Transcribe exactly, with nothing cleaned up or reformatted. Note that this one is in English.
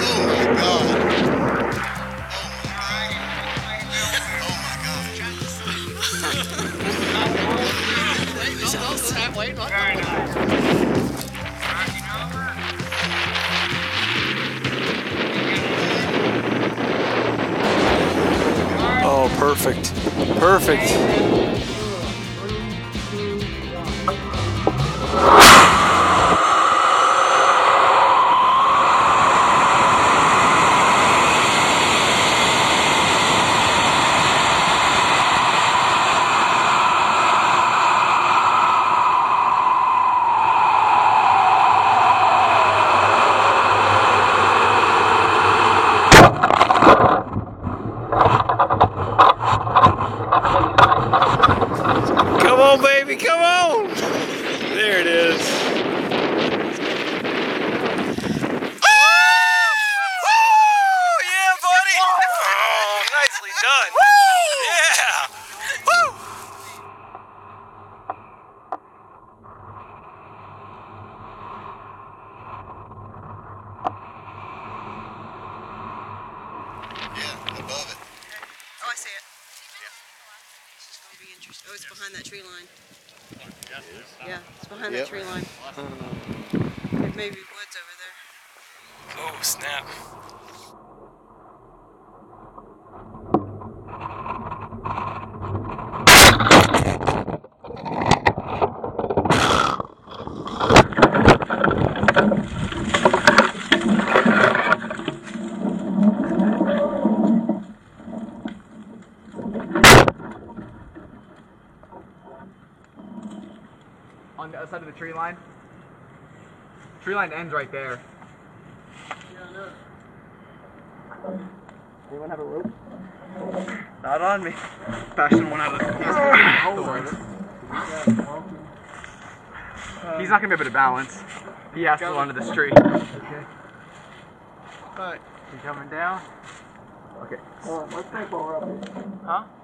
Oh, perfect. Perfect. Come on, baby, come on! There it is. Oh! Woo! Yeah, buddy! Oh, nicely done. Woo! Yeah! Woo! Yeah, above it. Oh, I see it. This is going to be interesting. Oh, it's behind that tree line. Yeah, it's behind Yep. that tree line. There may be woods over there. Oh, snap. On the other side of the tree line. Tree line ends right there. Anyone have a rope? Not on me. Fashion one out of the He's not gonna be able to balance. He has to go onto this tree. Okay. Alright. You coming down? Okay. Let's take more up. Huh?